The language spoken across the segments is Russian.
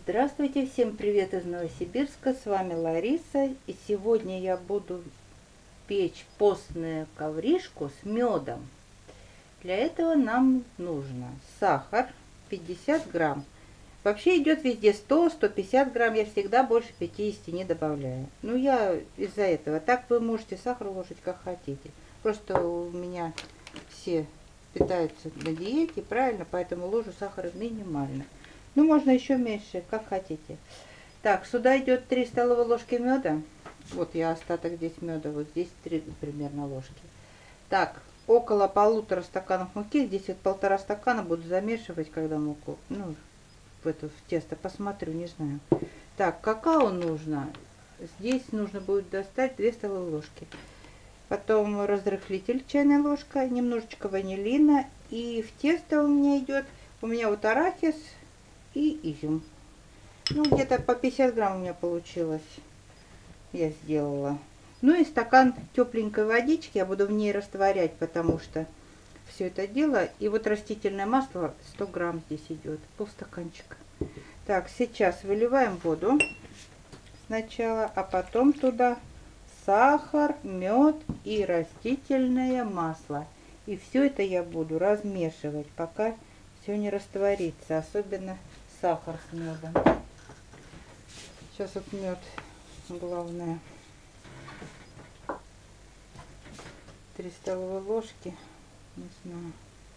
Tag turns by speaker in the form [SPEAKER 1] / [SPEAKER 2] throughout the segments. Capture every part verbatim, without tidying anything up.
[SPEAKER 1] Здравствуйте, всем привет из Новосибирска, с вами Лариса, и сегодня я буду печь постную ковришку с медом. Для этого нам нужно сахар пятьдесят грамм. Вообще идет везде сто — сто пятьдесят грамм, я всегда больше пятидесяти не добавляю. Ну я из-за этого, так вы можете сахар уложить как хотите. Просто у меня все питаются на диете, правильно, поэтому ложу сахара минимально. Ну, можно еще меньше, как хотите. Так, сюда идет три столовые ложки меда. Вот я остаток здесь меда, вот здесь три примерно ложки. Так, около полутора стаканов муки. Здесь вот полтора стакана буду замешивать, когда муку, ну, в это в тесто посмотрю, не знаю. Так, какао нужно. Здесь нужно будет достать две столовые ложки. Потом разрыхлитель чайная ложка, немножечко ванилина. И в тесто у меня идет, у меня вот арахис и изюм. Ну, где-то по пятьдесят грамм у меня получилось. Я сделала. Ну и стакан тепленькой водички. Я буду в ней растворять, потому что все это дело. И вот растительное масло сто грамм здесь идет. Полстаканчика. Так, сейчас выливаем воду сначала, а потом туда сахар, мед и растительное масло. И все это я буду размешивать, пока все не растворится. Особенно сахар с медом. Сейчас вот мед, главное, три столовые ложки, не знаю.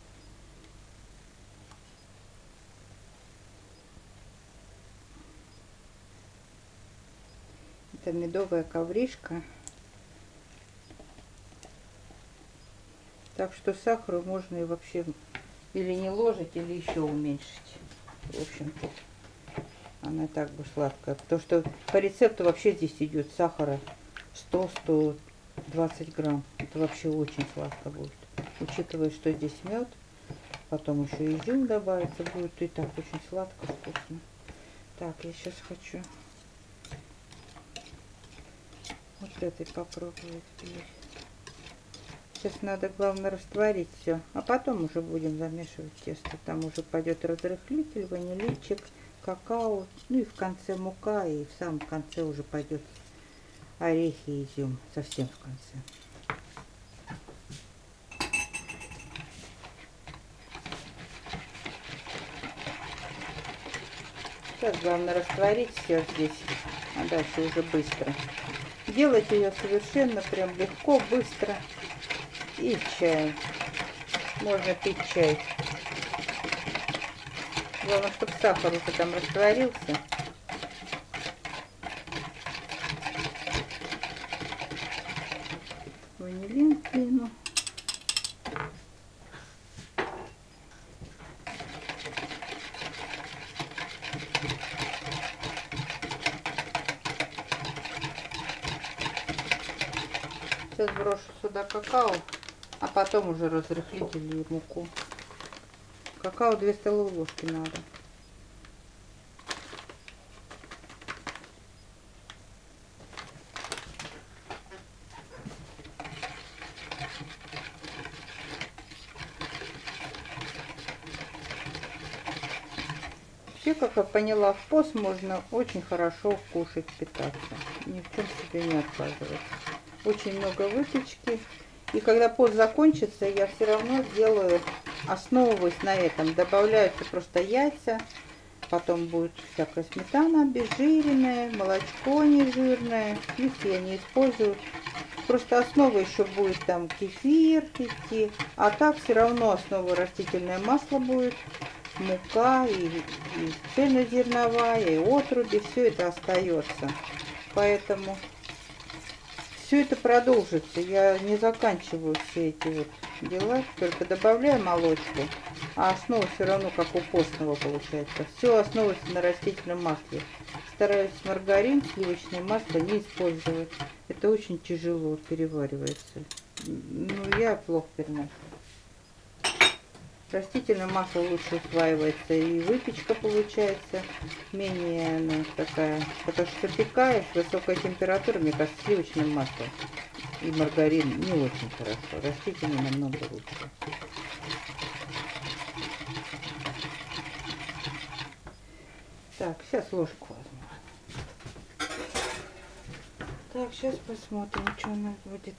[SPEAKER 1] Это медовая ковришка. Так что сахару можно и вообще или не ложить, или еще уменьшить. В общем-то, она так бы сладкая. Потому что по рецепту вообще здесь идет сахара сто — сто двадцать грамм. Это вообще очень сладко будет. Учитывая, что здесь мед, потом еще изюм добавится, будет и так очень сладко, вкусно. Так, я сейчас хочу вот этой попробовать. Сейчас надо, главное, растворить все, а потом уже будем замешивать тесто. Там уже пойдет разрыхлитель, ваниличек, какао, ну и в конце мука, и в самом конце уже пойдет орехи и изюм, совсем в конце. Сейчас главное растворить все здесь, а дальше уже быстро. Делать ее совершенно прям легко, быстро. И чай. Можно пить чай. Главное, чтобы сахар уже там растворился. Ванилин кину. Сейчас брошу сюда какао, а потом уже разрыхлитель и муку. Какао две столовые ложки надо. Вообще, как я поняла, в пост можно очень хорошо кушать, питаться. Ни в чем себе не отказывать. Очень много выпечки. И когда пост закончится, я все равно делаю, основываясь на этом. Добавляются просто яйца, потом будет всякая сметана обезжиренная, молочко нежирное. Сливки я не использую. Просто основа еще будет там кефир идти. А так все равно основа растительное масло будет, мука и, и цельнозерновая, и отруби. Все это остается. Поэтому все это продолжится. Я не заканчиваю все эти вот дела, только добавляю молочку, а основа все равно как у постного получается. Все основывается на растительном масле. Стараюсь маргарин, сливочное масло не использовать. Это очень тяжело переваривается. Ну, я плохо переношу. Растительное масло лучше усваивается, и выпечка получается менее, ну, такая, потому что запекаешь, высокая температура, мне кажется, сливочным маслом и маргарин не очень хорошо, растительное намного лучше. Так, сейчас ложку возьму. Так, сейчас посмотрим, что у нас будет.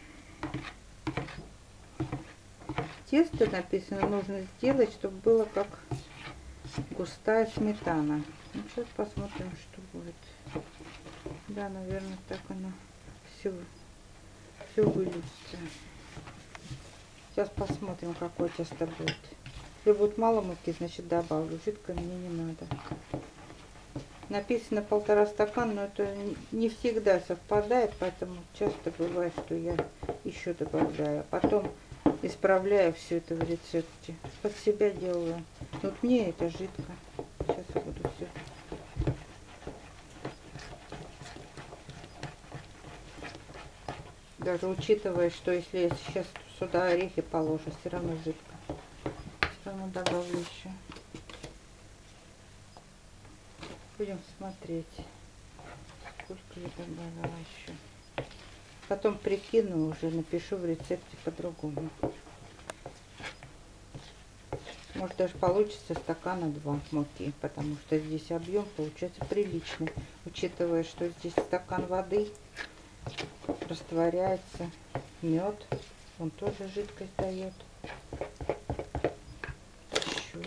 [SPEAKER 1] Тесто написано, нужно сделать, чтобы было как густая сметана. Ну, сейчас посмотрим, что будет. Да, наверное, так оно все, все выльется. Сейчас посмотрим, какое тесто будет. Если будет мало муки, значит добавлю. Жидкое мне не надо. Написано полтора стакана, но это не всегда совпадает, поэтому часто бывает, что я еще добавляю. Потом исправляю все это в рецепте. Под себя делаю. Вот мне это жидко. Сейчас я буду все. Даже учитывая, что если я сейчас сюда орехи положу, все равно жидко. Все равно добавлю еще. Будем смотреть, сколько я добавила еще. Потом прикину уже, напишу в рецепте по-другому. Может даже получится стакана два муки, потому что здесь объем получается приличный, учитывая, что здесь стакан воды, растворяется мед, он тоже жидкость дает. Еще.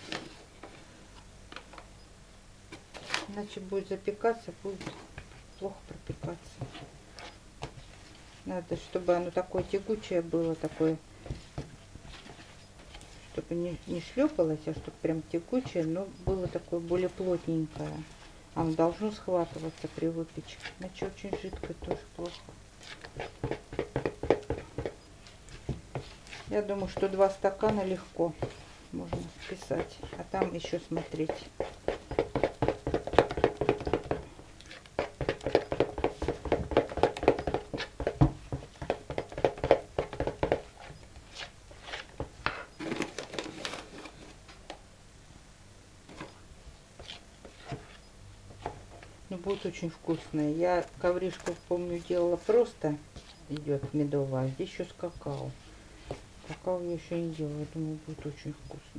[SPEAKER 1] Иначе будет запекаться, будет плохо пропекаться. Надо, чтобы оно такое тягучее было, такое, чтобы не, не шлепалось, а чтобы прям тягучее, но было такое более плотненькое. Оно должно схватываться при выпечке. Иначе очень жидкое, тоже плохо. Я думаю, что два стакана легко можно вписать, а там еще смотреть. Но будет очень вкусное. Я ковришку, помню, делала просто, идет медовая, а здесь еще с какао. Какао я еще не делала, думаю, будет очень вкусно.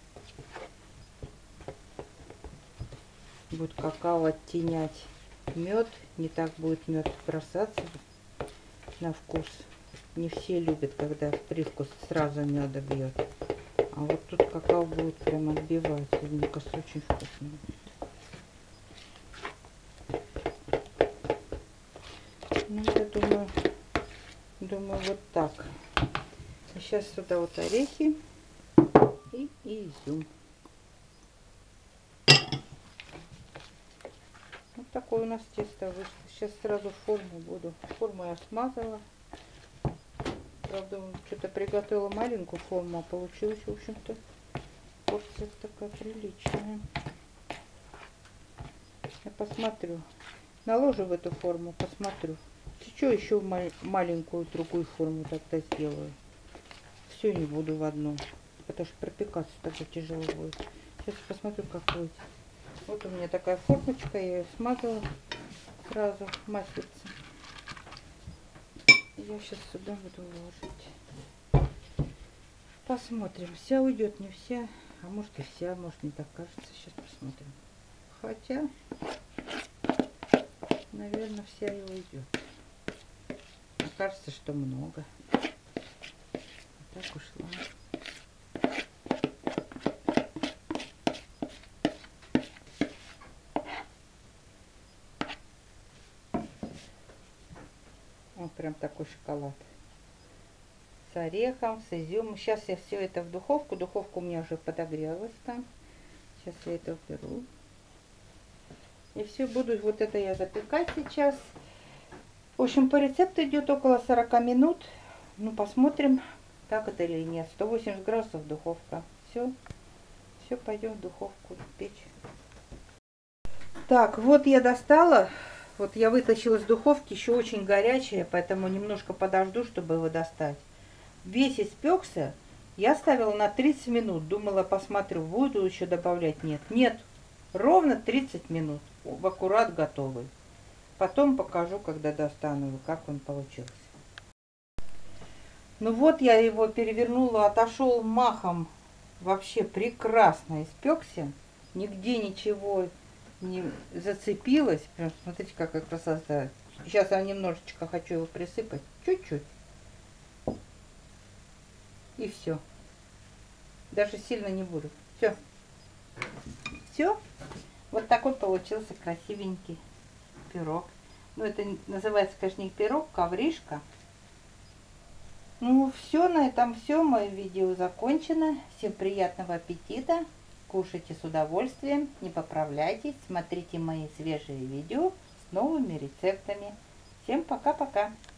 [SPEAKER 1] Будет какао оттенять мед, не так будет мед бросаться на вкус. Не все любят, когда привкус сразу меда бьет. А вот тут какао будет прям отбивать. Мне кажется, очень вкусно будет. Ну, я думаю, думаю, вот так. И сейчас сюда вот орехи и, и изюм. Вот такое у нас тесто вышло. Сейчас сразу форму буду. Форму я смазала. Правда, что-то приготовила маленькую форму, а получилось, в общем-то, порция такая приличная. Я посмотрю. Наложу в эту форму, посмотрю. Что еще маленькую другую форму тогда сделаю. Все не буду в одну, потому что пропекаться тогда тяжело будет. Сейчас посмотрю, как будет. Вот у меня такая формочка, я ее смазала сразу маслицем. Я сейчас сюда буду ложить. Посмотрим, вся уйдет, не вся, а может и вся, может не так кажется. Сейчас посмотрим. Хотя, наверное, вся и уйдет. Мне кажется, что много. А так ушла. Вот прям такой шоколад. С орехом, с изюмом. Сейчас я все это в духовку. Духовка у меня уже подогрелась там. Сейчас я это уберу. И все, буду вот это я запекать сейчас. В общем, по рецепту идет около сорока минут. Ну, посмотрим, так это или нет. сто восемьдесят градусов духовка. Все, все пойдем в духовку печь. Так, вот я достала. Вот я вытащила из духовки, еще очень горячая, поэтому немножко подожду, чтобы его достать. Весь испекся. Я ставила на тридцать минут. Думала, посмотрю, буду еще добавлять. Нет, нет. Ровно тридцать минут. В аккурат готовый. Потом покажу, когда достану его, как он получился. Ну вот я его перевернула, отошел махом. Вообще прекрасно испекся. Нигде ничего не зацепилась. Прям смотрите, какая красота. Сейчас я немножечко хочу его присыпать. Чуть-чуть. И все. Даже сильно не буду. Все. Все. Вот такой получился красивенький пирог. Ну, это называется, конечно, не пирог, ковришка. Ну, все, на этом все. Мое видео закончено. Всем приятного аппетита. Кушайте с удовольствием. Не поправляйтесь. Смотрите мои свежие видео с новыми рецептами. Всем пока-пока.